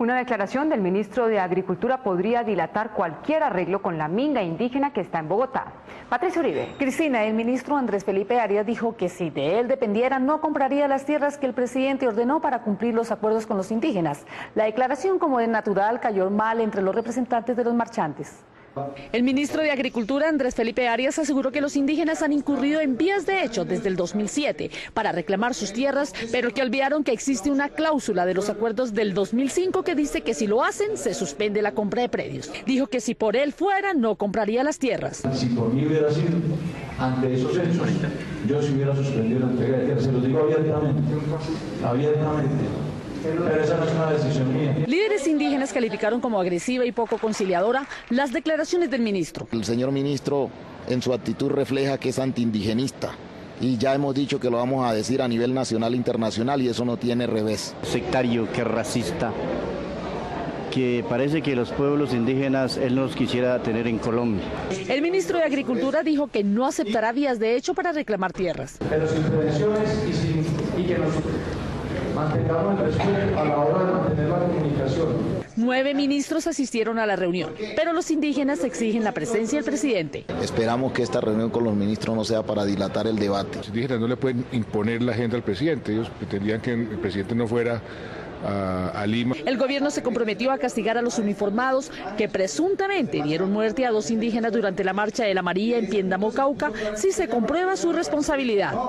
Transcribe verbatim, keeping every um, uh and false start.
Una declaración del ministro de Agricultura podría dilatar cualquier arreglo con la minga indígena que está en Bogotá. Patricia Uribe. Cristina, el ministro Andrés Felipe Arias dijo que si de él dependiera no compraría las tierras que el presidente ordenó para cumplir los acuerdos con los indígenas. La declaración, como es natural, cayó mal entre los representantes de los marchantes. El ministro de Agricultura, Andrés Felipe Arias, aseguró que los indígenas han incurrido en vías de hecho desde el dos mil siete para reclamar sus tierras, pero que olvidaron que existe una cláusula de los acuerdos del dos mil cinco que dice que si lo hacen, se suspende la compra de predios. Dijo que si por él fuera, no compraría las tierras. Si por mí hubiera sido ante esos hechos, yo si hubiera suspendido la entrega de tierras, se los digo abiertamente, abiertamente. Pero esa no es una decisión mía. Líderes indígenas calificaron como agresiva y poco conciliadora las declaraciones del ministro. El señor ministro en su actitud refleja que es antiindigenista y ya hemos dicho que lo vamos a decir a nivel nacional e internacional y eso no tiene revés. Sectario, que racista, que parece que los pueblos indígenas él no los quisiera tener en Colombia. El ministro de Agricultura dijo que no aceptará vías de hecho para reclamar tierras. Pero sin prevenciones y, sin, y que nos mantengamos el respeto a la hora de mantener la comunicación. Nueve ministros asistieron a la reunión, pero los indígenas exigen la presencia del presidente. Esperamos que esta reunión con los ministros no sea para dilatar el debate. Los indígenas no le pueden imponer la agenda al presidente, ellos pretendían que el presidente no fuera a, a Lima. El gobierno se comprometió a castigar a los uniformados que presuntamente dieron muerte a dos indígenas durante la marcha de la María en Piendamó, Cauca, si se comprueba su responsabilidad.